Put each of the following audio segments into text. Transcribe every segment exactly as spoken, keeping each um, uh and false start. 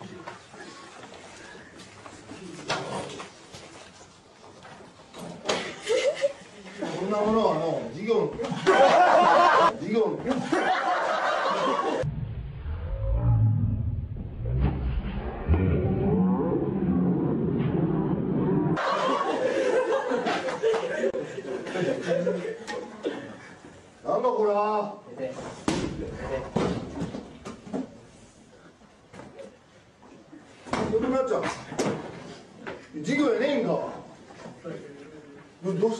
こんなものはの授業の授業のなんだこれは。どうなっちゃう。授業やねえんか。どどうした。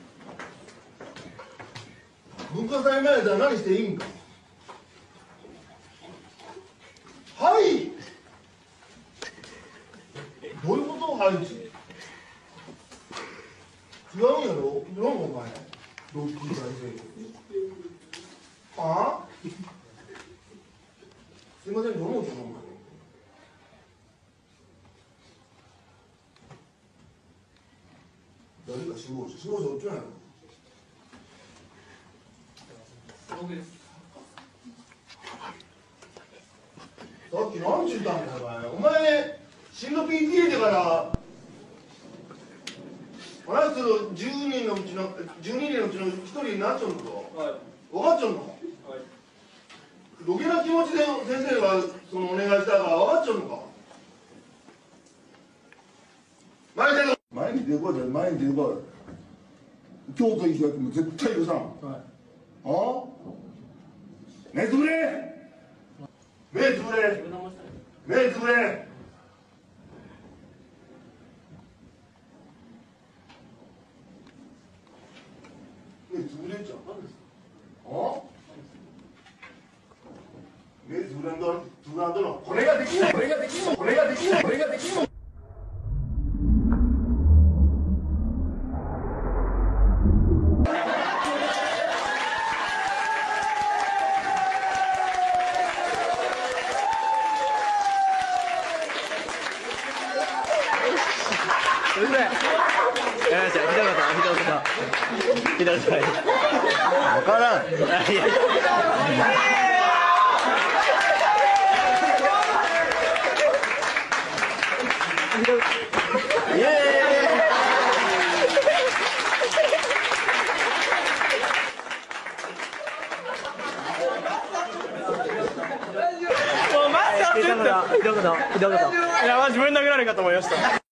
文化祭前だったら何していいんか。はい。どういうことはい違うんやろ。なんかお前同級大生ああすいませんどうもどうも誰か死亡者死亡者おっちゃうんやろ。僕です。さっき何ちゅうたんだよお前。お前進路 ピーティーエー だからあの人じゅうにんのうちのじゅうににんのうちのひとりになっちゃうのか。はい。分かっちゃうのか。はい。どげな気持ちで先生がそのお願いしたから分かっちゃうのか。前に出る前に出るから前に出るから京都行きはもう絶対許さん。はい。ああ目つぶれ目つぶれ目つぶれ目つぶれんじゃん。何ですか。あ目つぶれんだろつぶらんだろこれができないこれができないこれができないこれができないうるさい。やめました。ひどいこと、ひどいこと。ひどいこと。わからん。いやいや。イエーイ。もうマジでひどいこと、ひどいこと。いや、マジ自分殴られるかと思いました。